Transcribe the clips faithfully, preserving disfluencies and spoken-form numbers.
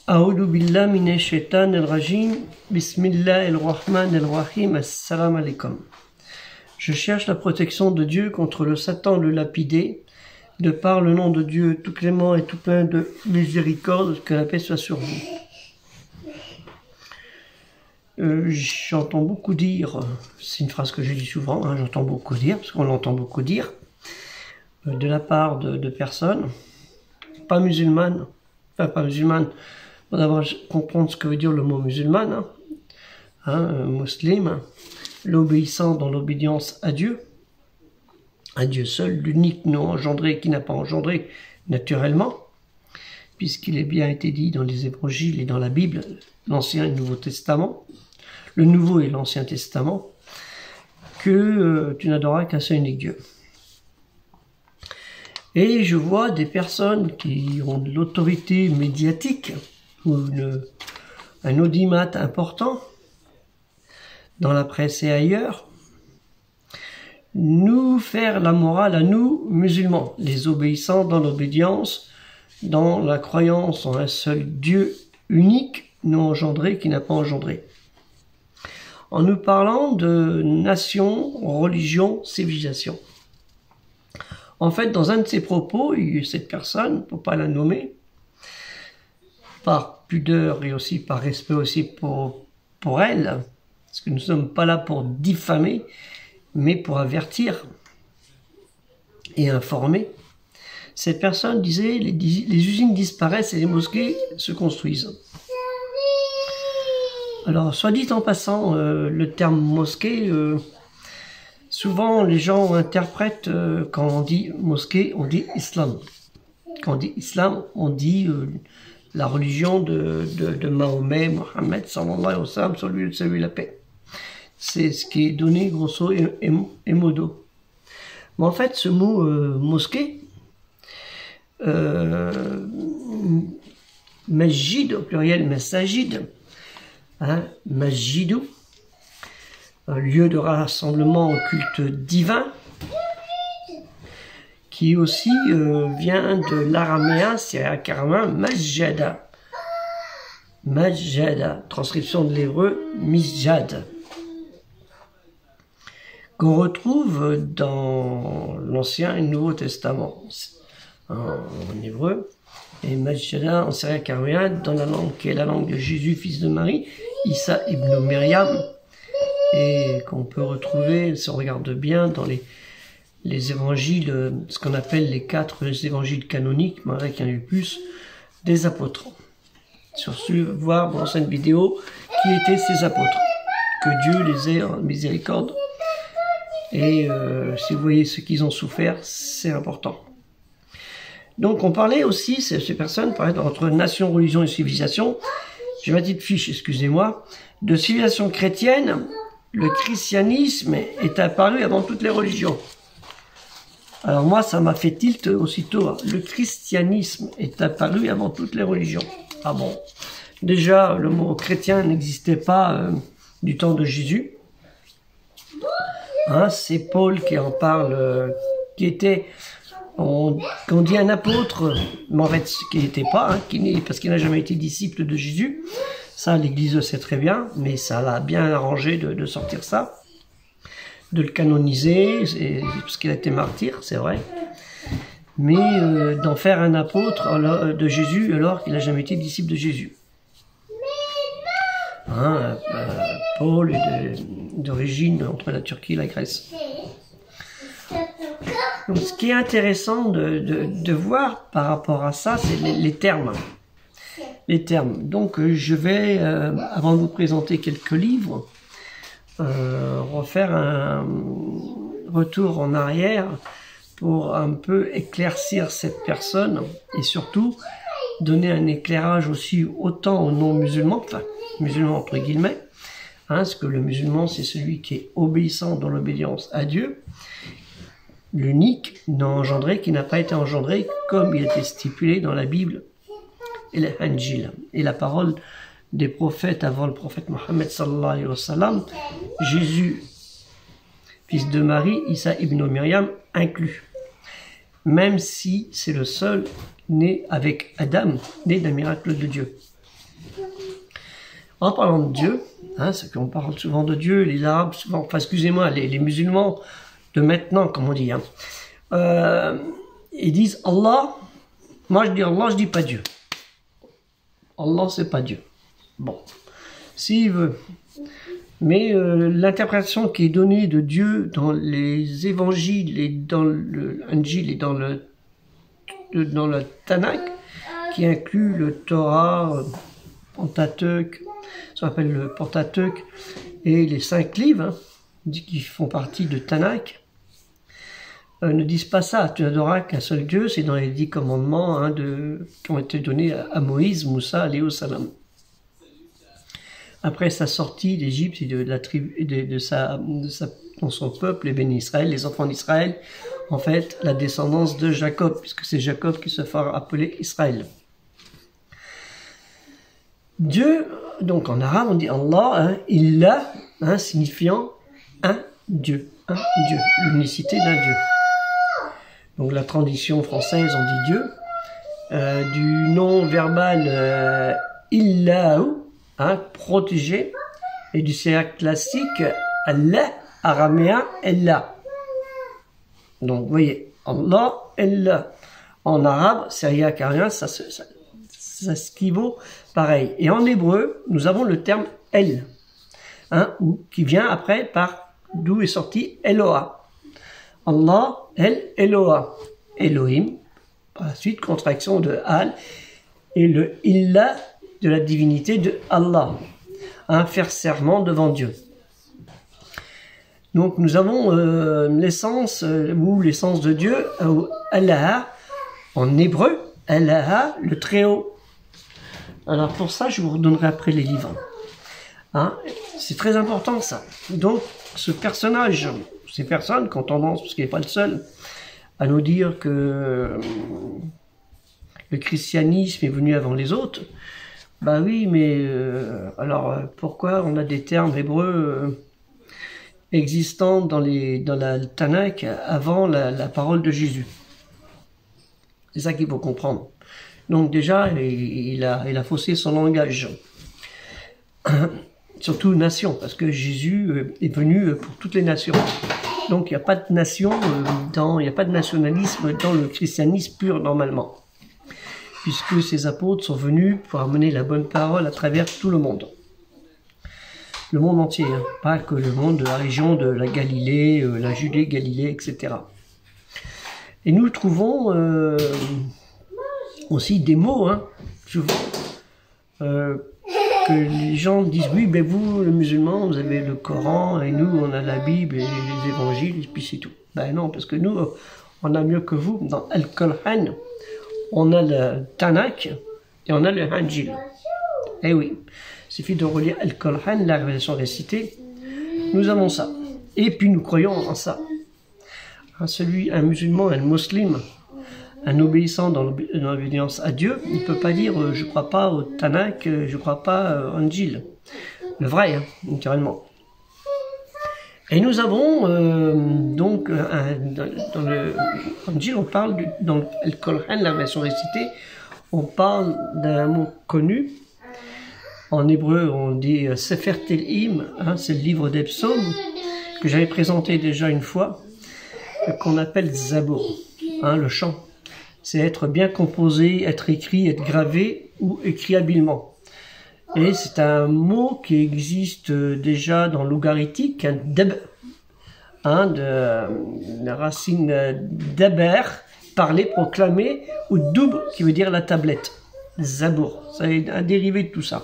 A'udhu billah minash shaitanir rajim. Bismillahir rahmanir rahim. Assalamu alaikum. Je cherche la protection de Dieu contre le Satan le lapidé, de par le nom de Dieu tout clément et tout plein de miséricorde, que la paix soit sur vous. Euh, j'entends beaucoup dire, c'est une phrase que je dis souvent, hein, j'entends beaucoup dire, parce qu'on l'entend beaucoup dire, euh, de la part de, de personnes, pas musulmanes, enfin pas musulmanes, il faut d'abord comprendre ce que veut dire le mot musulman, hein, hein, musulman, l'obéissant dans l'obéissance à Dieu, à Dieu seul, l'unique non engendré qui n'a pas engendré naturellement, puisqu'il est bien été dit dans les évangiles et dans la Bible, l'Ancien et le Nouveau Testament, le Nouveau et l'Ancien Testament, que euh, tu n'adoreras qu'un seul unique Dieu. Et je vois des personnes qui ont de l'autorité médiatique, ou une, un audimat important, dans la presse et ailleurs, nous faire la morale à nous, musulmans, les obéissants dans l'obédience, dans la croyance en un seul Dieu unique, non engendré, qui n'a pas engendré. En nous parlant de nation, religion, civilisation. En fait, dans un de ses propos, cette personne, pour ne pas la nommer, par pudeur et aussi par respect aussi pour, pour elle, parce que nous ne sommes pas là pour diffamer, mais pour avertir et informer. Cette personne disait, les, les usines disparaissent et les mosquées se construisent. Alors, soit dit en passant, euh, le terme mosquée, euh, souvent les gens interprètent, euh, quand on dit mosquée, on dit islam. Quand on dit islam, on dit euh, la religion de, de, de Mahomet, Mohammed, sallallahu alayhi wa sallam, sur lui le salut et la paix. C'est ce qui est donné grosso et, et, et modo. Mais en fait, ce mot euh, mosquée, euh, masjid au pluriel, masajid, hein, masjidou, un lieu de rassemblement au culte divin, qui aussi euh, vient de l'araméen, c'est akaraméen, masjada. Masjada, transcription de l'hébreu, misjad, qu'on retrouve dans l'Ancien et le Nouveau Testament, en, en hébreu, et Masjada en syriaque-araméen, dans la langue qui est la langue de Jésus, fils de Marie, Issa ibn Myriam, et qu'on peut retrouver, si on regarde bien, dans les, les évangiles, ce qu'on appelle les quatre évangiles canoniques, mais avec un eu plus, des apôtres. Sur ce, voir dans cette vidéo qui étaient ces apôtres. Que Dieu les ait en miséricorde. Et euh, si vous voyez ce qu'ils ont souffert, c'est important. Donc on parlait aussi, ces, ces personnes parlaient entre nation, religion et civilisation. J'ai ma petite fiche, excusez-moi. De civilisation chrétienne, le christianisme est apparu avant toutes les religions. Alors moi, ça m'a fait tilt aussitôt. Le christianisme est apparu avant toutes les religions. Ah bon? Déjà, le mot chrétien n'existait pas euh, du temps de Jésus. Hein, c'est Paul qui en parle, euh, qui était, on, on dit un apôtre, mais en fait, qui n'était pas, hein, qui parce qu'il n'a jamais été disciple de Jésus. Ça, l'Église le sait très bien, mais ça l'a bien arrangé de, de sortir ça, de le canoniser, parce qu'il a été martyr, c'est vrai, mais euh, d'en faire un apôtre alors, de Jésus alors qu'il n'a jamais été disciple de Jésus. Hein, euh, Paul est d'origine entre la Turquie et la Grèce. Donc, ce qui est intéressant de, de, de voir par rapport à ça, c'est les, les termes. Les termes. Donc, euh, je vais, euh, avant de vous présenter quelques livres, euh, refaire un retour en arrière pour un peu éclaircir cette personne et surtout donner un éclairage aussi autant aux non-musulmans, enfin, musulmans entre guillemets, hein, parce que le musulman c'est celui qui est obéissant dans l'obéissance à Dieu, l'unique, non engendré, qui n'a pas été engendré comme il était stipulé dans la Bible et l'Injil, et la parole des prophètes avant le prophète Mohammed sallallahu alayhi wa sallam, Jésus, fils de Marie, Issa ibn Myriam inclus, même si c'est le seul né avec Adam, né d'un miracle de Dieu. En parlant de Dieu, hein, c'est qu'on parle souvent de Dieu, les Arabes, souvent, enfin excusez-moi, les, les musulmans de maintenant, comme on dit, hein, euh, ils disent Allah. Moi je dis Allah, je dis pas Dieu. Allah c'est pas Dieu. Bon, s'il veut. Mais euh, l'interprétation qui est donnée de Dieu dans les évangiles et dans le Injil et dans le, dans le Tanakh, qui inclut le Torah, euh, Pentateuque, ça s'appelle le Pentateuque, et les cinq livres hein, qui font partie de Tanakh, euh, ne disent pas ça. Tu n'adoreras qu'un seul Dieu, c'est dans les dix commandements hein, de, qui ont été donnés à, à Moïse, Moussa, alayhi salam. Après sa sortie d'Égypte et de la tribu, de, de, sa, de sa, dans son peuple, les bénis Israël, les enfants d'Israël, en fait, la descendance de Jacob, puisque c'est Jacob qui se fera appeler Israël. Dieu, donc en arabe, on dit Allah, hein, Illah, hein, signifiant un Dieu, un Dieu, l'unicité d'un Dieu. Donc la tradition française, on dit Dieu, euh, du nom verbal euh, Illahu, hein, protégé, et du siècle classique Allah, araméen, Allah. Donc vous voyez, Allah, Allah. En arabe, syriaque, carien, ça, ça, ça, ça s'équivaut pareil. Et en hébreu, nous avons le terme El, hein, qui vient après par d'où est sorti Eloah. Allah, El, Eloah. Elohim, par la suite, contraction de Al, et le Illah de la divinité de Allah, hein, faire serment devant Dieu. Donc nous avons euh, l'essence, euh, ou l'essence de Dieu, euh, Allah, en hébreu, Allah, le Très-Haut. Alors pour ça, je vous redonnerai après les livres. Hein, c'est très important ça. Donc ce personnage, ces personnes qui ont tendance, parce qu'il n'est pas le seul, à nous dire que euh, le christianisme est venu avant les autres, bah oui, mais euh, alors pourquoi on a des termes hébreux euh, existants dans, les, dans la Tanakh avant la, la parole de Jésus? C'est ça qu'il faut comprendre. Donc déjà, il, il, a, il a faussé son langage. Surtout nation, parce que Jésus est venu pour toutes les nations. Donc il n'y a pas de nation, dans, il n'y a pas de nationalisme dans le christianisme pur normalement. Puisque ces apôtres sont venus pour amener la bonne parole à travers tout le monde. Le monde entier, hein, pas que le monde de la région de la Galilée, euh, la Judée, Galilée, et cetera. Et nous trouvons euh, aussi des mots, hein, souvent, euh, que les gens disent, oui, ben vous, les musulmans, vous avez le Coran, et nous, on a la Bible, et les évangiles, et puis c'est tout. Ben non, parce que nous, on a mieux que vous. Dans Al-Qur'an, on a le Tanakh, et on a le Injil. Eh oui, il suffit de relire Al-Qur'an, la révélation récitée, nous avons ça. Et puis nous croyons en ça. Un, celui, un musulman, un musulman, un obéissant dans l'obéissance à Dieu, il ne peut pas dire euh, je ne crois pas au Tanakh, je ne crois pas euh, au Injil. Le vrai, hein, naturellement. Et nous avons euh, donc un, dans, dans le Injil, on parle du, dans le Coran, la version récitée, on parle d'un mot connu. En hébreu, on dit Sefer Tehillim, hein, c'est le livre des psaumes que j'avais présenté déjà une fois, qu'on appelle Zabour, hein, le chant. C'est être bien composé, être écrit, être gravé ou écrit habilement. Et c'est un mot qui existe déjà dans l'ougaritique, un deb, hein, de la racine daber, parler, proclamer, ou doub, qui veut dire la tablette. Zabour, c'est un dérivé de tout ça.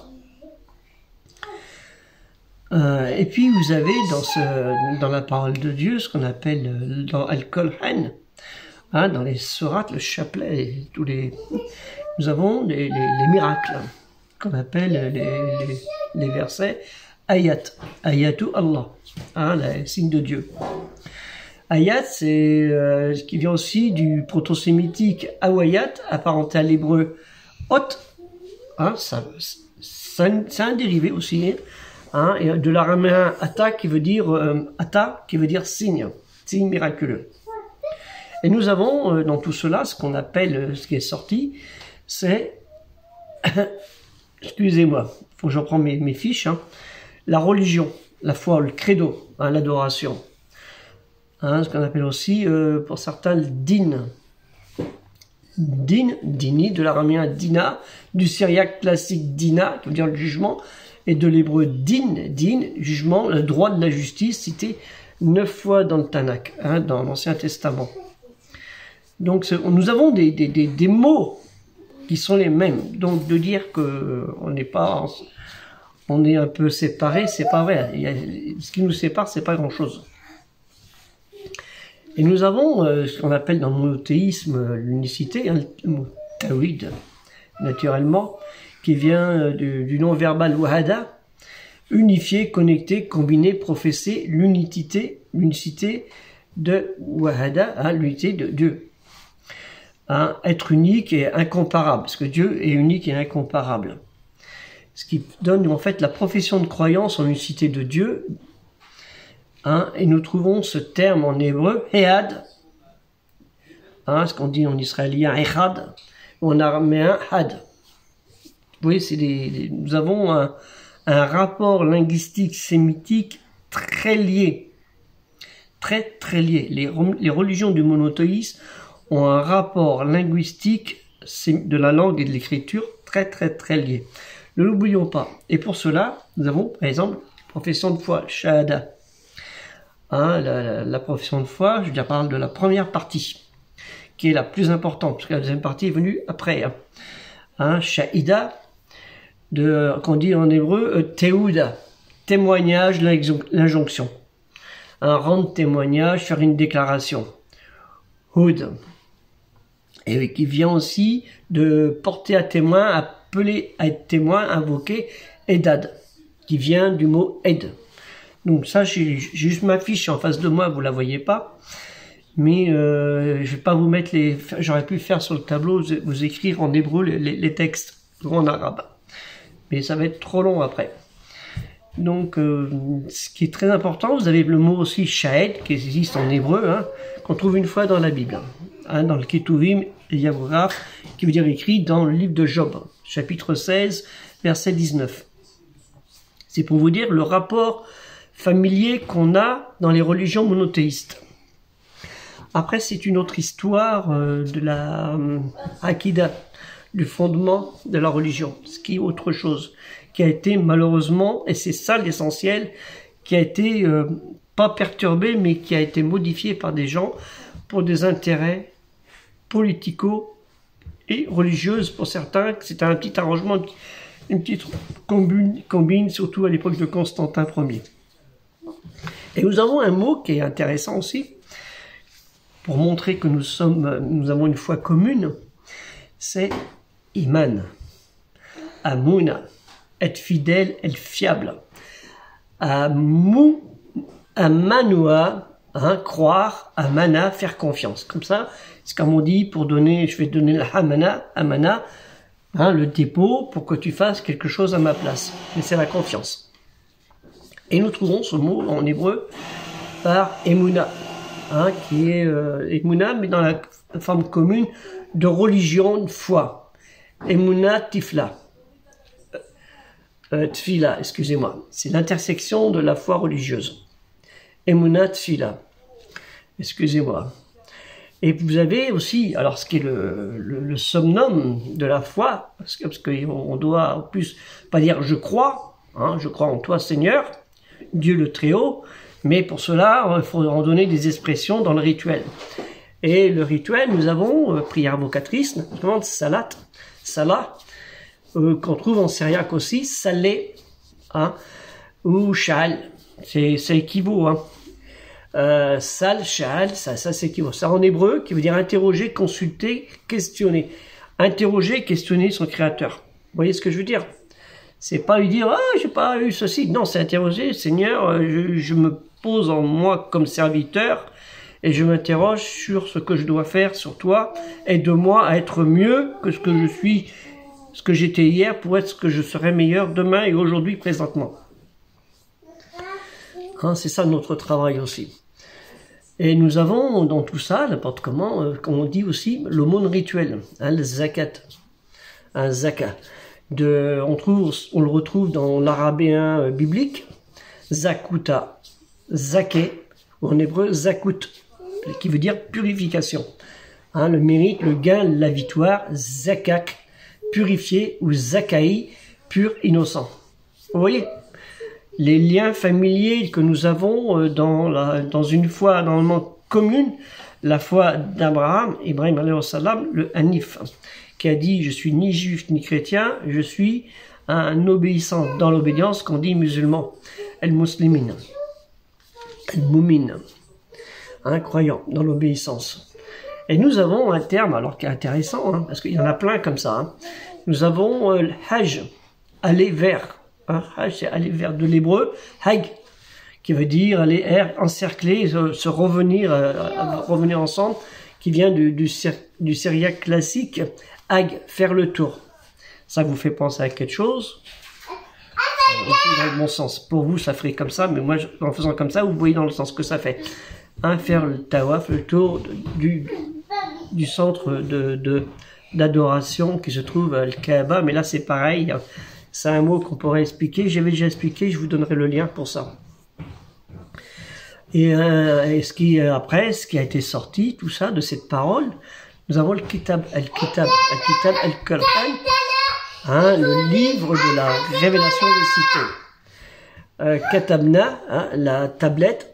Euh, et puis vous avez dans, ce, dans la parole de Dieu ce qu'on appelle dans Al-Qur'an, hein, dans les sourates, le chapelet, tous les, nous avons les, les, les miracles qu'on appelle les, les, les versets ayat, ayatu Allah, hein, le signe de Dieu. Ayat, c'est euh, ce qui vient aussi du proto-sémitique awayat, apparenté à l'hébreu hot, hein, ça, ça, c'est un dérivé aussi. Hein, et de l'araméen ata qui veut dire euh, ata qui veut dire signe, signe miraculeux. Et nous avons euh, dans tout cela ce qu'on appelle, euh, ce qui est sorti, c'est excusez-moi, il faut que je reprends mes, mes fiches, hein. La religion, la foi, le credo, hein, l'adoration, hein, ce qu'on appelle aussi, euh, pour certains, le din. Din, dini, de l'araméen dina, du syriaque classique dina, qui veut dire le jugement, et de l'hébreu din, din, jugement, le droit de la justice, cité neuf fois dans le Tanakh, hein, dans l'Ancien Testament. Donc nous avons des, des, des, des mots qui sont les mêmes. Donc de dire que on n'est pas, on est un peu séparés, c'est pas vrai. Il y a, ce qui nous sépare, c'est pas grand-chose. Et nous avons euh, ce qu'on appelle dans le monothéisme l'unicité, hein, le mot tawhid, naturellement, qui vient euh, du, du nom verbal wahada, unifié, connecté, combiné, professé, l'unité, l'unicité de wahada, hein, l'unité de Dieu. Hein, être unique et incomparable, parce que Dieu est unique et incomparable. Ce qui donne en fait la profession de croyance en l'unicité de Dieu. Hein, et nous trouvons ce terme en hébreu, Ehad, hein, ce qu'on dit en israélien, Echad, ou en araméen, Had. Vous voyez, c'est des, des, nous avons un, un rapport linguistique sémitique très lié, très très lié. Les, les religions du monothéisme ont un rapport linguistique de la langue et de l'écriture très très très lié. Ne l'oublions pas. Et pour cela, nous avons par exemple profession de foi, Shahada. Hein, la, la, la profession de foi, je parle de la première partie, qui est la plus importante, parce que la deuxième partie est venue après. Hein, hein Shahida, de, qu'on dit en hébreu, euh, Teuda, témoignage, l'injonction. Un rendre témoignage, faire une déclaration. Houd, et qui vient aussi de porter à témoin, appeler à être témoin, invoquer, Edad, qui vient du mot aide. Donc ça, j'ai juste ma fiche en face de moi, vous la voyez pas, mais euh, je vais pas vous mettre les, j'aurais pu faire sur le tableau, vous écrire en hébreu les, les, les textes, ou en arabe, mais ça va être trop long après. Donc, euh, ce qui est très important, vous avez le mot aussi shahed, qui existe en hébreu, hein, qu'on trouve une fois dans la Bible, hein, dans le Ketuvim et Yavraf, qui veut dire écrit dans le livre de Job, chapitre seize, verset dix-neuf. C'est pour vous dire le rapport familier qu'on a dans les religions monothéistes. Après, c'est une autre histoire euh, de la euh, Akida, du fondement de la religion, ce qui est autre chose, qui a été malheureusement, et c'est ça l'essentiel, qui a été euh, pas perturbé, mais qui a été modifié par des gens pour des intérêts politico et religieuses pour certains. C'était un petit arrangement, une petite combine, combine surtout à l'époque de Constantin Ier. Et nous avons un mot qui est intéressant aussi, pour montrer que nous sommes, nous avons une foi commune, c'est Iman, Amouna, être fidèle, être fiable. Amou, Amanoua, hein, croire, Amana, faire confiance. Comme ça, c'est comme on dit pour donner, je vais donner la Amana, Amana, hein, le dépôt pour que tu fasses quelque chose à ma place. Mais c'est la confiance. Et nous trouvons ce mot en hébreu par Emouna, hein, qui est euh, Emouna, mais dans la forme commune de religion, de foi. Emouna Tifla. Euh, tfila, excusez-moi. C'est l'intersection de la foi religieuse. Emouna Tfila. Excusez-moi. Et vous avez aussi, alors ce qui est le, le, le summum de la foi, parce que parce qu'on doit en plus pas dire je crois, hein, je crois en toi Seigneur, Dieu le Très-Haut, mais pour cela, il faut en donner des expressions dans le rituel. Et le rituel, nous avons, euh, prière invocatrice, notamment salat, salah, euh, qu'on trouve en syriaque aussi, salé, hein, ou shal, c'est équivaut, hein. Euh, sal, shal, ça, ça c'est équivaut. Ça en hébreu, qui veut dire interroger, consulter, questionner. Interroger, questionner son créateur. Vous voyez ce que je veux dire? C'est pas lui dire, ah, j'ai pas eu ceci. Non, c'est interroger, Seigneur, je, je me pose en moi comme serviteur et je m'interroge sur ce que je dois faire sur toi. Aide-moi à être mieux que ce que je suis, ce que j'étais hier pour être ce que je serai meilleur demain et aujourd'hui, présentement. Hein, c'est ça notre travail aussi. Et nous avons dans tout ça, n'importe comment, euh, comme on dit aussi, l'aumône rituel, hein, le zakat, un zakat, de, on, trouve, on le retrouve dans l'arabéen biblique, zakuta, zaké, ou en hébreu zakut, qui veut dire purification. Hein, le mérite, le gain, la victoire, zakak, purifié, ou zakaï, pur, innocent. Vous voyez, les liens familiers que nous avons dans, la, dans une foi normalement commune, la foi d'Abraham, Ibrahim alayhi salam, le Hanif, qui a dit « Je suis ni juif ni chrétien, je suis un obéissant dans l'obédience qu'on dit musulman, el-muslimin, el-moumin, un croyant dans l'obéissance. » Et nous avons un terme, alors qui est intéressant, hein, parce qu'il y en a plein comme ça. Hein. Nous avons euh, le hajj, aller vers. Hein, hajj, c'est aller vers de l'hébreu, hag, qui veut dire aller encercler, se, se revenir, euh, revenir ensemble, qui vient du, du, du syriaque classique, hag, faire le tour. Ça vous fait penser à quelque chose? Dans le bon sens. Pour vous, ça ferait comme ça, mais moi, en faisant comme ça, vous voyez dans le sens que ça fait. Hein, faire le tawaf, le tour du, du centre de, de, d'adoration qui se trouve à Al-Kaaba, mais là c'est pareil, c'est un mot qu'on pourrait expliquer, j'avais déjà expliqué, je vous donnerai le lien pour ça. Et, euh, et ce qui après, ce qui a été sorti, tout ça, de cette parole, nous avons le Kitab Al-Kitab, Al-Kitab Al-Qur'an, hein, le livre de la révélation des cités. Euh, Katabna, hein, la tablette,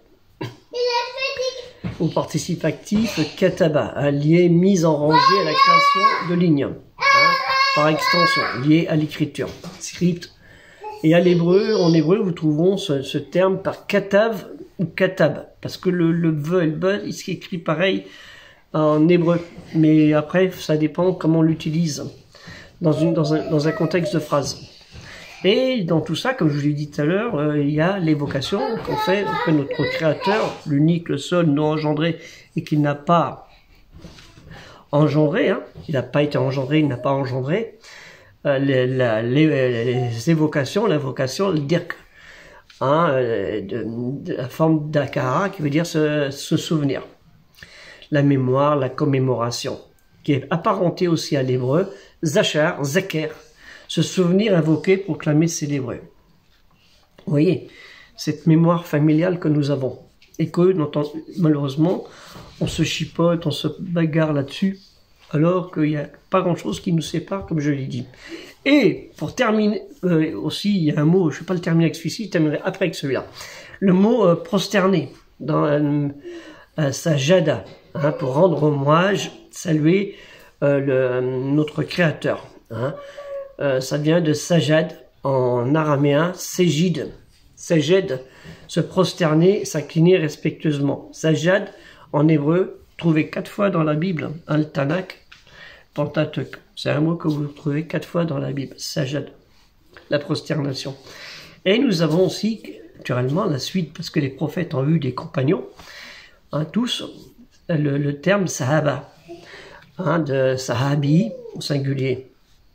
au participe actif, kataba, hein, lié, mise en rangée à la création de lignes, hein, par extension, lié à l'écriture, script. Et à l'hébreu, en hébreu, vous trouverons ce, ce terme par katav ou katab, parce que le, le ve et le be, il s'écrit pareil en hébreu, mais après, ça dépend comment on l'utilise dans, une, dans, un, dans un contexte de phrase. Et dans tout ça, comme je vous l'ai dit tout à l'heure, euh, il y a l'évocation qu'on fait auprès de notre Créateur, l'unique, le seul, non engendré, et qui n'a pas engendré, hein, il n'a pas été engendré, il n'a pas engendré, euh, les, la, les, les évocations, l'invocation, le dirk, hein, de, de la forme d'akara, qui veut dire se, se souvenir. La mémoire, la commémoration, qui est apparentée aussi à l'hébreu, zachar, zaker, se souvenir, invoquer, proclamer, célébrer. Vous voyez, cette mémoire familiale que nous avons, et que, malheureusement, on se chipote, on se bagarre là-dessus, alors qu'il n'y a pas grand-chose qui nous sépare, comme je l'ai dit. Et, pour terminer, euh, aussi, il y a un mot, je ne vais pas le terminer avec celui-ci, je terminerai après avec celui-là. Le mot euh, prosterner, dans euh, euh, sajada, hein, pour rendre hommage, saluer euh, le, notre Créateur, hein. Euh, ça vient de sajad en araméen, sejid, sejed, se prosterner, s'incliner respectueusement. Sajad en hébreu, trouvé quatre fois dans la Bible, al-Tanakh, Pentateuch. C'est un mot que vous trouvez quatre fois dans la Bible, sajad, la prosternation. Et nous avons aussi, naturellement, la suite, parce que les prophètes ont eu des compagnons, hein, tous, le, le terme sahaba, hein, de sahabi au singulier.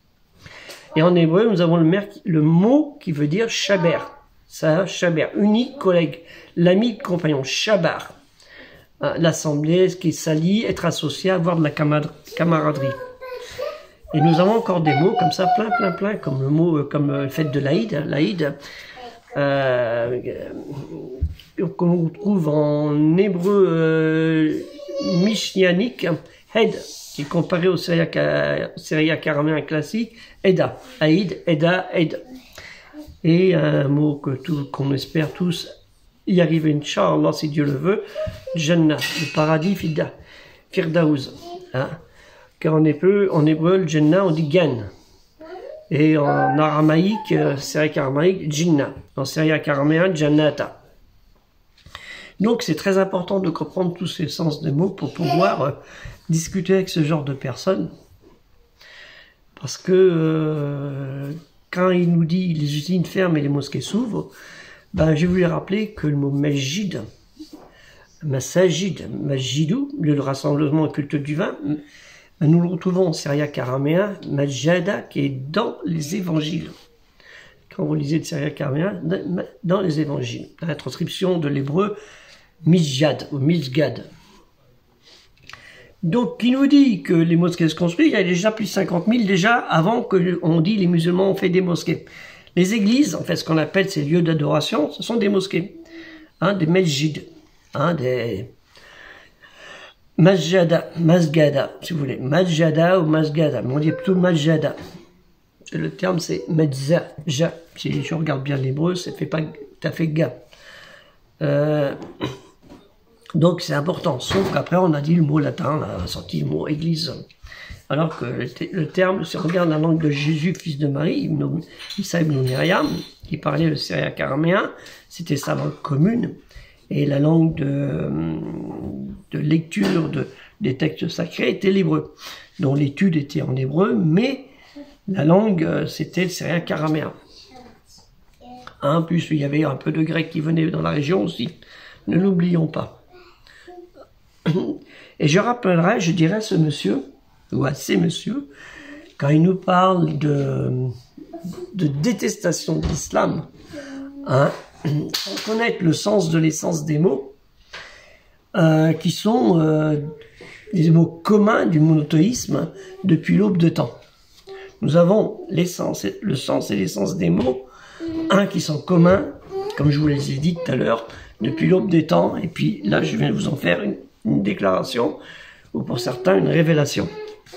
Et en hébreu, nous avons le, le mot qui veut dire shaber. Ça, shaber, unique collègue, l'ami, compagnon, shabar. L'assemblée, ce qui s'allie, être associé, avoir de la camaraderie. Et nous avons encore des mots comme ça, plein, plein, plein, comme le mot, comme le fait de l'Aïd, l'Aïd, euh, qu'on trouve en hébreu euh, mishnianique, hed, qui est comparé au syriaque araméen classique, Eda, Aïd, Eda, Ed. Et un mot que tout, qu'on espère tous y arriver, Inch'Allah, si Dieu le veut, Jannah, le paradis, Fida, Firdaouz. Hein? Car en hébreu, en hébreu, le Jannah, on dit Gan. Et en aramaïque, syriaque aramaïque, Jinnah. En syriaque araméen, Jannata. Donc c'est très important de comprendre tous ces sens des mots pour pouvoir euh, discuter avec ce genre de personnes, parce que euh, quand il nous dit les usines ferment et les mosquées s'ouvrent, ben, je voulais rappeler que le mot Majid, Masajid, Majidou, le rassemblement et culte du vin, ben, nous le retrouvons en syriaque araméen, Majada, qui est dans les évangiles. Quand vous lisez le syriaque araméen, dans les évangiles, dans la transcription de l'hébreu, Mijad ou Mijgad. Donc, qui nous dit que les mosquées se construisent, il y a déjà plus de cinquante mille déjà avant que on dit les musulmans ont fait des mosquées. Les églises, en fait, ce qu'on appelle ces lieux d'adoration, ce sont des mosquées, hein, des mesjids, hein, des masjada, masgada, si vous voulez, masjada ou masgada, mais on dit plutôt masjada. Le terme c'est medza, ja. Si je regarde bien l'hébreu, ça fait pas tout à fait ga. Euh, donc c'est important, sauf qu'après on a dit le mot latin, on a sorti le mot église. Alors que le, le terme, si on regarde la langue de Jésus, fils de Marie, Issa ibn Myriam, qui parlait le syriaque araméen, c'était sa langue commune, et la langue de, de lecture de, des textes sacrés était l'hébreu, dont l'étude était en hébreu, mais la langue, c'était le syriaque araméen. En plus, il y avait un peu de grec qui venait dans la région aussi, ne l'oublions pas. Et je rappellerai, je dirais à ce monsieur, ou à ces messieurs, quand ils nous parlent de, de détestation de l'islam, hein, sans connaître le sens de l'essence des mots, euh, qui sont euh, des mots communs du monothéisme depuis l'aube de temps. Nous avons l'essence, le sens et l'essence des mots, un qui sont communs, comme je vous les ai dit tout à l'heure, depuis l'aube des temps, et puis là je viens de vous en faire une, une déclaration, ou pour certains une révélation.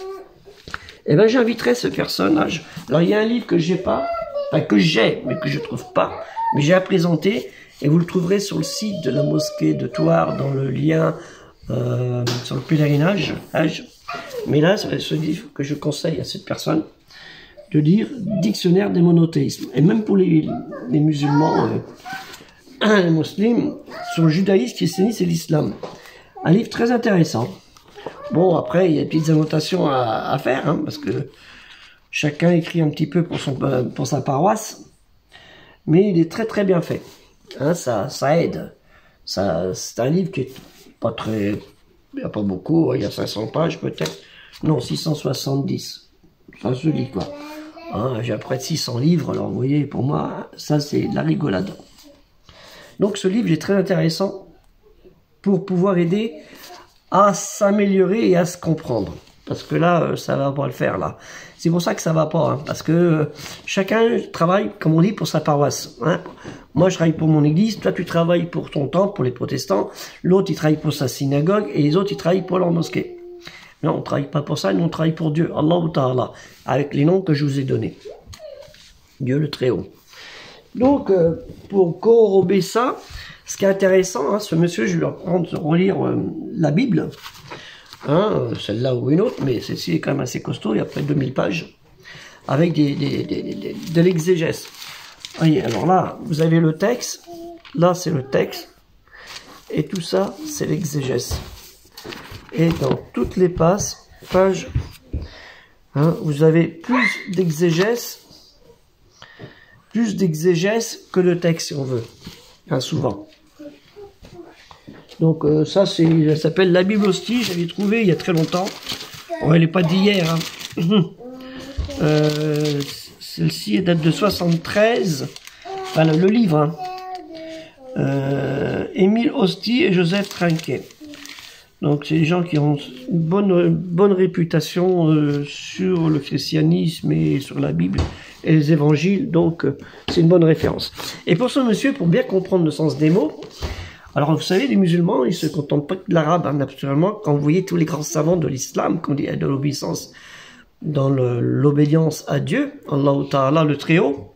Eh bien, j'inviterai ce personnage. Alors, il y a un livre que j'ai pas, enfin, que j'ai, mais que je trouve pas, mais j'ai à présenter, et vous le trouverez sur le site de la mosquée de Thouars, dans le lien euh, sur le pèlerinage. Mais là, c'est ce livre que je conseille à cette personne de lire, Dictionnaire des monothéismes. Et même pour les, les musulmans, euh, les musulmans, sur le judaïsme, christianisme et l'islam. Un livre très intéressant. Bon, après, il y a des petites annotations à, à faire, hein, parce que chacun écrit un petit peu pour, son, pour sa paroisse, mais il est très très bien fait. Hein, ça, ça aide. Ça, c'est un livre qui est pas très... Il n'y a pas beaucoup, il y a cinq cents pages peut-être. Non, six cent soixante-dix. Ça se lit, quoi. Hein, j'ai près de six cents livres, alors vous voyez, pour moi, ça c'est de la rigolade. Donc ce livre est très intéressant pour pouvoir aider à s'améliorer et à se comprendre. Parce que là, ça va pas le faire, là. C'est pour ça que ça va pas, hein, parce que euh, chacun travaille, comme on dit, pour sa paroisse. Hein. Moi, je travaille pour mon église, toi, tu travailles pour ton temple, pour les protestants, l'autre, il travaille pour sa synagogue, et les autres, ils travaillent pour leur mosquée. Non, on ne travaille pas pour ça, nous, on travaille pour Dieu, Allah Ta'ala, avec les noms que je vous ai donnés. Dieu le Très-Haut. Donc, euh, pour corroborer ça, ce qui est intéressant, hein, ce monsieur, je vais leur prendre, relire euh, la Bible, hein, celle-là ou une autre, mais celle-ci est quand même assez costaud, il y a près de deux mille pages, avec des, des, des, des, de l'exégèse. Voyez, alors là, vous avez le texte, là c'est le texte, et tout ça, c'est l'exégèse. Et dans toutes les pages, pages hein, vous avez plus d'exégèse, plus d'exégèse que de texte, si on veut, hein, souvent. Donc euh, ça, c'est, ça s'appelle la Bible Hostie, j'avais trouvé il y a très longtemps. Bon, elle n'est pas d'hier. Hein. euh, Celle-ci, elle date de soixante-treize. Enfin, le, le livre. Hein. Euh, Émile Hostie et Joseph Trinquet. Donc c'est des gens qui ont une bonne, bonne réputation euh, sur le christianisme et sur la Bible et les évangiles. Donc euh, c'est une bonne référence. Et pour ce monsieur, pour bien comprendre le sens des mots, alors vous savez, les musulmans, ils se contentent pas de l'arabe, hein, naturellement. Quand vous voyez tous les grands savants de l'islam, qu'on dit de l'obéissance, dans l'obédience à Dieu, Allah Ta'ala, le Très-Haut,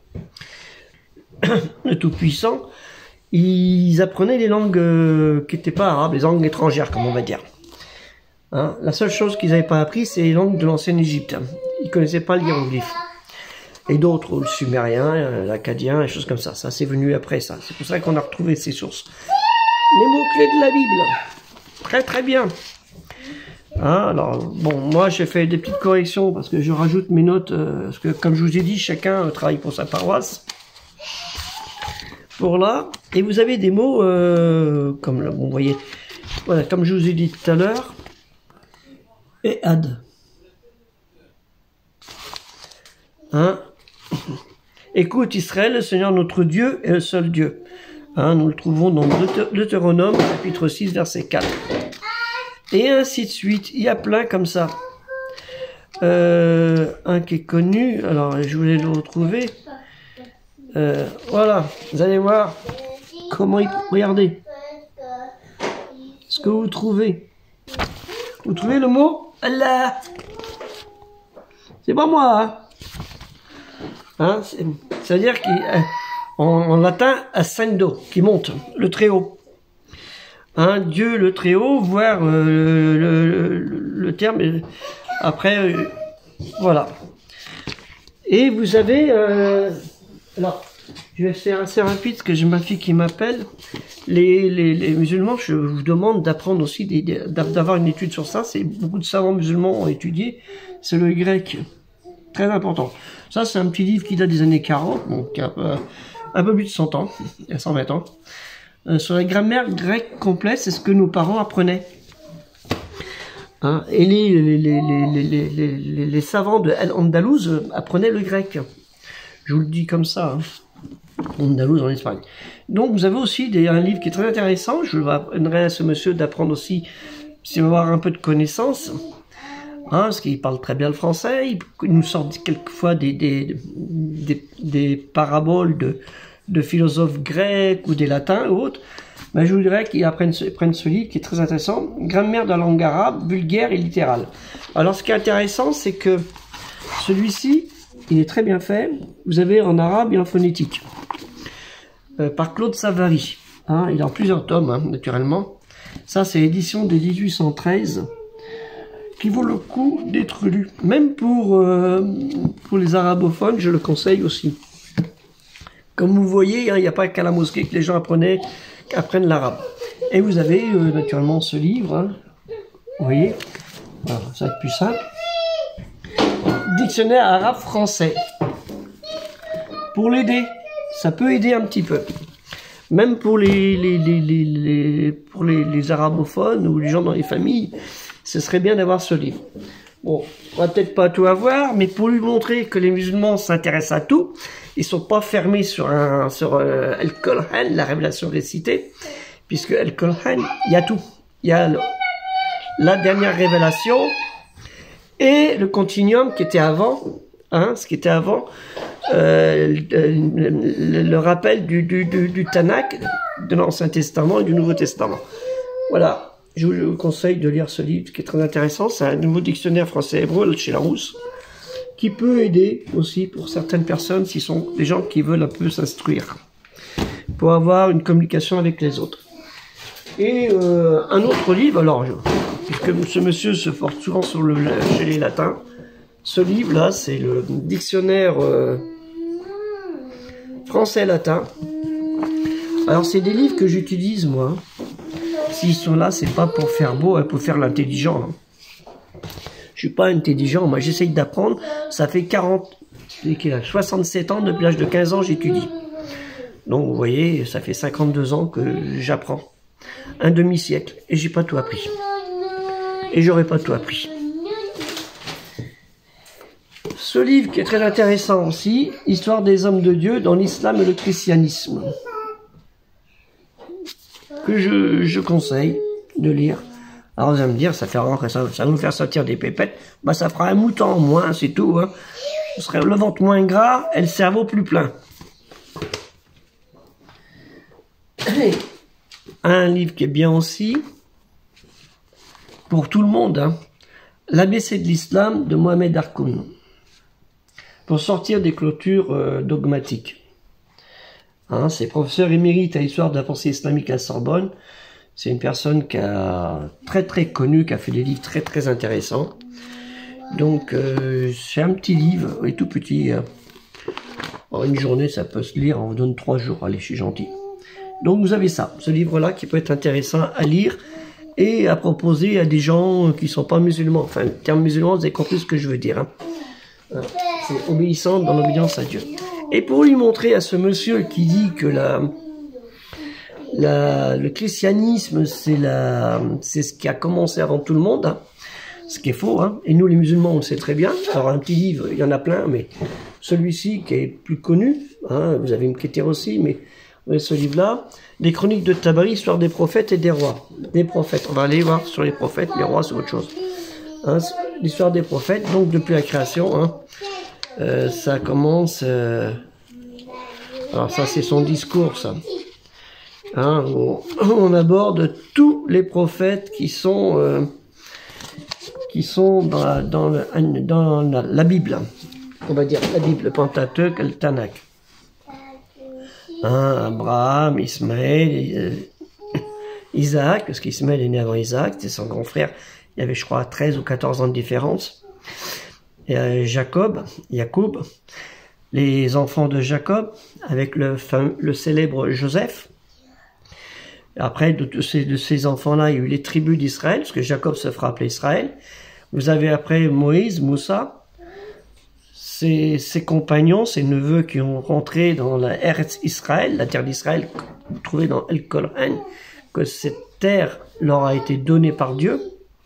le Tout-Puissant, ils apprenaient les langues euh, qui n'étaient pas arabes, les langues étrangères, comme on va dire. Hein, la seule chose qu'ils n'avaient pas appris, c'est les langues de l'ancienne Égypte. Ils ne connaissaient pas le hiéroglyphe. Et d'autres, le sumérien, l'acadien, des choses comme ça. Ça, c'est venu après ça. C'est pour ça qu'on a retrouvé ces sources. Les mots-clés de la Bible. Très très bien. Hein, alors, bon, moi j'ai fait des petites corrections parce que je rajoute mes notes, euh, parce que comme je vous ai dit, chacun euh, travaille pour sa paroisse. Pour là, et vous avez des mots, euh, comme là, bon, vous voyez, voilà, comme je vous ai dit tout à l'heure, et ad. Hein? Écoute Israël, le Seigneur notre Dieu est le seul Dieu. Hein, nous le trouvons dans Deutéronome, chapitre six, verset quatre. Et ainsi de suite. Il y a plein comme ça. Euh, un qui est connu. Alors, je voulais le retrouver. Euh, voilà. Vous allez voir comment il... Regardez. Ce que vous trouvez. Vous trouvez le mot Allah. C'est pas moi, hein. Hein, c'est-à-dire qu'en en latin, ascendo, qui monte, le très haut. Hein, Dieu le très haut, voire euh, le, le, le terme, après, euh, voilà. Et vous avez, euh, alors, je vais faire assez rapide, parce que j'ai ma fille qui m'appelle. Les, les, les musulmans, je vous demande d'apprendre aussi, d'avoir une étude sur ça. C'est beaucoup de savants musulmans ont étudié. C'est le grec. Très important. Ça, c'est un petit livre qui date des années quarante, donc qui a euh, un peu plus de cent ans, il y a cent vingt ans. Euh, sur la grammaire grecque complète, c'est ce que nos parents apprenaient. Hein, et les, les, les, les, les, les, les savants de Al-Andalouse apprenaient le grec. Je vous le dis comme ça. Hein. Andalouse en Espagne. Donc, vous avez aussi des, un livre qui est très intéressant. Je donnerai à ce monsieur d'apprendre aussi, s'il veut avoir un peu de connaissances. Hein, parce qu'il parle très bien le français, il nous sort quelquefois des, des, des, des paraboles de, de philosophes grecs ou des latins ou autres. Mais je vous dirais qu'ils apprennent ce, prennent ce livre qui est très intéressant, Grammaire de la langue arabe, vulgaire et littérale. Alors ce qui est intéressant, c'est que celui-ci, il est très bien fait. Vous avez en arabe et en phonétique. Euh, par Claude Savary. Hein, il est en plusieurs tomes, hein, naturellement. Ça, c'est l'édition de mille huit cent treize. Qui vaut le coup d'être lu. Même pour, euh, pour les arabophones, je le conseille aussi. Comme vous voyez, hein, il n'y a pas qu'à la mosquée que les gens apprenaient, apprennent l'arabe. Et vous avez euh, naturellement ce livre. Hein, vous voyez, voilà, ça va être plus simple. Dictionnaire arabe-français. Pour l'aider, ça peut aider un petit peu. Même pour les, les, les, les, les, pour les, les arabophones ou les gens dans les familles, ce serait bien d'avoir ce livre. Bon, on va peut-être pas tout avoir, mais pour lui montrer que les musulmans s'intéressent à tout, ils sont pas fermés sur un sur euh, Al-Qur'an, la révélation récitée, puisque Al-Qur'an, il y a tout. Il y a le, la dernière révélation et le continuum qui était avant, hein, ce qui était avant, euh, le, le, le rappel du, du, du, du Tanakh, de l'Ancien Testament et du Nouveau Testament. Voilà. Je vous conseille de lire ce livre qui est très intéressant. C'est un nouveau dictionnaire français-hébreu chez Larousse qui peut aider aussi pour certaines personnes s'ils sont des gens qui veulent un peu s'instruire pour avoir une communication avec les autres. Et euh, un autre livre, alors, je, puisque ce monsieur se porte souvent sur le, chez les latins, ce livre-là, c'est le dictionnaire euh, français-latin. Alors, c'est des livres que j'utilise, moi. S'ils sont là, c'est pas pour faire beau, hein, pour faire l'intelligent. Hein. Je suis pas intelligent, moi j'essaye d'apprendre. Ça fait quarante, soixante-sept ans, depuis l'âge de quinze ans, j'étudie. Donc vous voyez, ça fait cinquante-deux ans que j'apprends. Un demi-siècle, et j'ai pas tout appris. Et j'aurais pas tout appris. Ce livre qui est très intéressant aussi, Histoire des hommes de Dieu dans l'islam et le christianisme. Que je, je conseille de lire. Alors vous allez me dire, ça fait rare que ça, ça va nous faire sortir des pépettes. Bah ça fera un mouton en moins, c'est tout. Hein. Ce serait le ventre moins gras et le cerveau plus plein. Un livre qui est bien aussi, pour tout le monde, hein. L'A B C de l'islam de Mohamed Harkoun. Pour sortir des clôtures euh, dogmatiques. Hein, c'est professeur émérite à l'histoire de la pensée islamique à la Sorbonne. C'est une personne qui a très très connue, qui a fait des livres très très intéressants. Donc euh, c'est un petit livre, il est tout petit. Hein. En une journée ça peut se lire, on vous donne trois jours, allez je suis gentil. Donc vous avez ça, ce livre-là qui peut être intéressant à lire et à proposer à des gens qui ne sont pas musulmans. Enfin, le terme musulman, vous avez compris ce que je veux dire. Hein. C'est obéissant dans l'obéissance à Dieu. Et pour lui montrer à ce monsieur qui dit que la, la, le christianisme, c'est la, c'est ce qui a commencé avant tout le monde, hein, ce qui est faux, hein, et nous les musulmans, on le sait très bien. Alors un petit livre, il y en a plein, mais celui-ci qui est plus connu, hein, vous avez une Kéter aussi, mais Vous avez ce livre-là. Les chroniques de Tabari, histoire des prophètes et des rois. Des prophètes. On va aller voir sur les prophètes, les rois, c'est autre chose. Hein, l'histoire des prophètes, donc depuis la création, hein, euh, ça commence... Euh, alors ça, c'est son discours, ça. Hein, on, on aborde tous les prophètes qui sont... Euh, qui sont dans la, dans, le, dans la, la Bible, on va dire la Bible, le Pentateuque, le Tanakh. Hein, Abraham, Ismaël, euh, Isaac, parce qu'Ismaël est né avant Isaac, c'était son grand frère, il y avait je crois treize ou quatorze ans de différence. Et, euh, Jacob, Jacob, les enfants de Jacob, avec le, le célèbre Joseph. Après, de, de ces, de ces enfants-là, il y a eu les tribus d'Israël, parce que Jacob se fera appeler Israël. Vous avez après Moïse, Moussa, ses, ses compagnons, ses neveux qui ont rentré dans la Eretz Israël, la terre d'Israël, vous trouvez dans El Koran, que cette terre leur a été donnée par Dieu.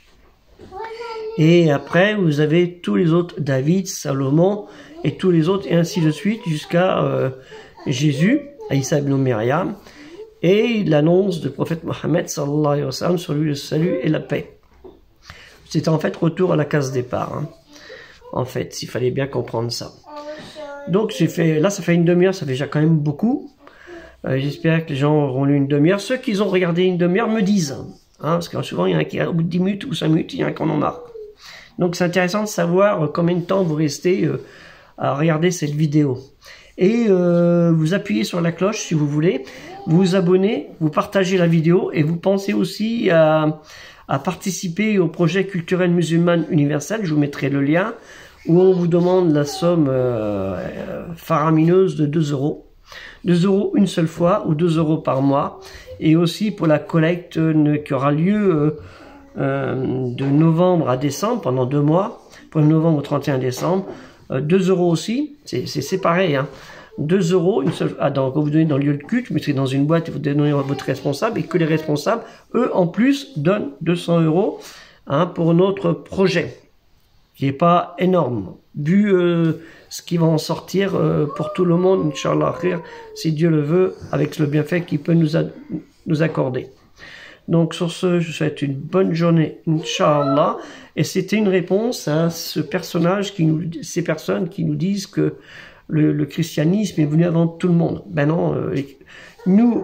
Et après, vous avez tous les autres, David, Salomon, et tous les autres, et ainsi de suite, jusqu'à euh, Jésus, Aïssa ibn Myriam, et l'annonce du prophète Mohammed, sallallahu alayhi wa sallam, sur lui le salut et la paix. C'était en fait retour à la case départ, hein. En fait, s'il fallait bien comprendre ça. Donc, j'ai fait, là, ça fait une demi-heure, ça fait déjà quand même beaucoup. Euh, J'espère que les gens auront lu une demi-heure. Ceux qui ont regardé une demi-heure me disent, hein, parce que souvent, il y en a qui, au bout de dix minutes ou cinq minutes, il y en a qui en ont marre. Donc, c'est intéressant de savoir combien de temps vous restez euh, à regarder cette vidéo. Et euh, vous appuyez sur la cloche si vous voulez, vous vous abonnez, vous partagez la vidéo et vous pensez aussi à... à participer au projet culturel musulman universel, je vous mettrai le lien, où on vous demande la somme euh, faramineuse de deux euros. deux euros une seule fois, ou deux euros par mois, et aussi pour la collecte euh, qui aura lieu euh, euh, de novembre à décembre, pendant deux mois, pour le novembre au trente et un décembre, euh, deux euros aussi, c'est pareil, hein. deux euros, une seule, ah, donc, vous donnez dans le lieu de culte, vous mettez dans une boîte et vous donnez à votre responsable, et que les responsables, eux, en plus, donnent deux cents euros hein, pour notre projet, qui n'est pas énorme, vu euh, ce qui va en sortir euh, pour tout le monde, Inch'Allah, si Dieu le veut, avec le bienfait qu'il peut nous, nous accorder. Donc sur ce, je vous souhaite une bonne journée, Inch'Allah, et c'était une réponse à ce personnage, qui nous, ces personnes qui nous disent que Le, le christianisme est venu avant tout le monde. Ben non, euh, nous,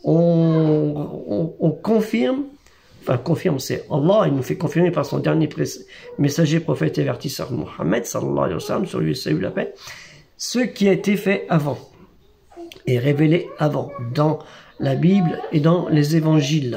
on, on, on confirme, enfin confirme, c'est Allah, il nous fait confirmer par son dernier messager, prophète et avertisseur, Mohammed, sallallahu alayhi wa sallam, sur lui le salut la paix, ce qui a été fait avant, et révélé avant, dans la Bible et dans les évangiles.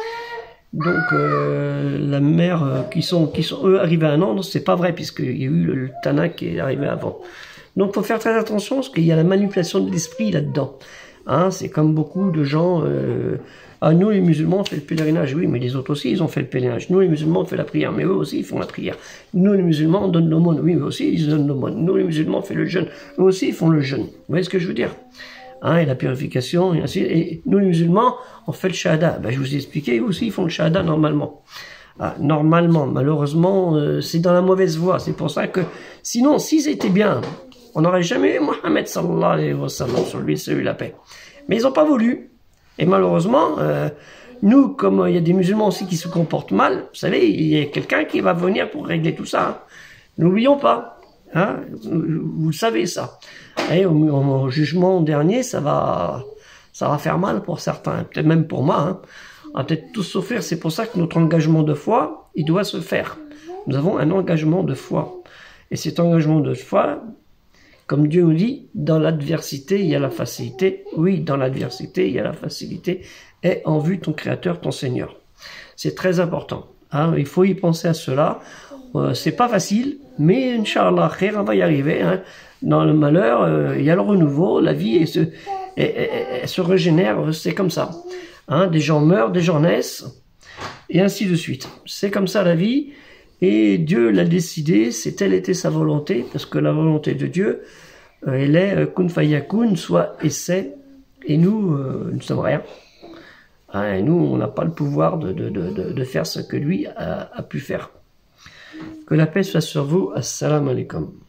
Donc, euh, la mère, euh, qui sont, qui sont eux arrivés à un an, c'est pas vrai, puisqu'il y a eu le, le Tanakh qui est arrivé avant. Donc, il faut faire très attention, parce qu'il y a la manipulation de l'esprit là-dedans. Hein, c'est comme beaucoup de gens... Euh, ah, nous, les musulmans, on fait le pèlerinage. Oui, mais les autres aussi, ils ont fait le pèlerinage. Nous, les musulmans, on fait la prière. Mais eux aussi, ils font la prière. Nous, les musulmans, on donne l'aumône. Oui, eux aussi, ils donnent l'aumône. Nous, les musulmans, on fait le jeûne. Eux aussi, ils font le jeûne. Vous voyez ce que je veux dire? Hein, et la purification, et ainsi. Et nous, les musulmans, on fait le shahada. Ben, je vous ai expliqué, eux aussi, ils font le shahada normalement. Ah, normalement, malheureusement, euh, c'est dans la mauvaise voie. C'est pour ça que... Sinon, s'ils étaient bien... On n'aurait jamais eu Mohammed sallallahu alayhi wa sallam, sur lui, c'est eu la paix. Mais ils n'ont pas voulu. Et malheureusement, euh, nous, comme il euh, y a des musulmans aussi qui se comportent mal, vous savez, il y a quelqu'un qui va venir pour régler tout ça. Hein. N'oublions pas. Hein, vous le savez ça. Et au, au, au jugement dernier, ça va, ça va faire mal pour certains, peut-être même pour moi. Hein. On va peut-être tous souffrir. C'est pour ça que notre engagement de foi, il doit se faire. Nous avons un engagement de foi. Et cet engagement de foi... Comme Dieu nous dit, dans l'adversité, il y a la facilité. Oui, dans l'adversité, il y a la facilité. Et en vue ton Créateur, ton Seigneur. C'est très important. Hein, il faut y penser à cela. Euh, c'est pas facile, mais Inch'Allah, on va y arriver. Hein. Dans le malheur, euh, il y a le renouveau, la vie et se, et, et, et se régénère. C'est comme ça. Hein, des gens meurent, des gens naissent, et ainsi de suite. C'est comme ça la vie. Et Dieu l'a décidé, c'est telle était sa volonté, parce que la volonté de Dieu, euh, elle est euh, kun fayakun, soit et c'est, et nous, euh, nous ne sommes rien. Hein, et nous, on n'a pas le pouvoir de, de, de, de faire ce que lui a, a pu faire. Que la paix soit sur vous. Assalamu alaikum.